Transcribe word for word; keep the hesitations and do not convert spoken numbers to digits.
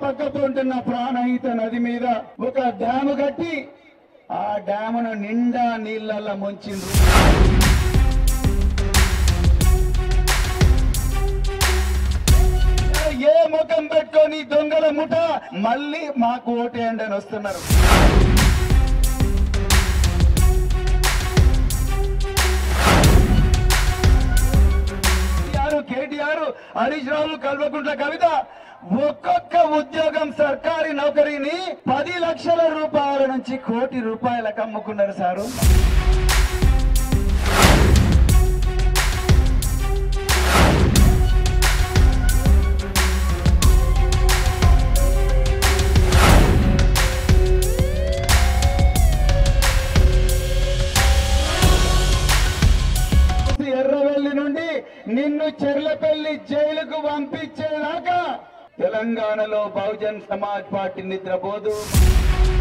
పక్కకు ఉంటున్న ప్రాణహిత నది మీద ఒక డ్యాము కట్టి ఆ డ్యామును నిండా నీళ్ళల్లో ముంచిండ్రు. ఏ ముఖం పెట్టుకొని దొంగల ముఠ మళ్ళీ మాకు ఓటేయండి అని వస్తున్నారు. కేటీఆర్, హరీష్ రావు, కల్వకుంట్ల కవిత ఒక్కొక్క ఉద్యోగం సర్కారీ నౌకరీని పది లక్షల రూపాయల నుంచి కోటి రూపాయలకు అమ్ముకున్నారు సారు. ఎర్రవెల్లి నుండి నిన్ను చెర్లపల్లి జైలుకు పంపించేదాకా తెలంగాణలో బహుజన్ సమాజ్ పార్టీ నిద్రపోదు.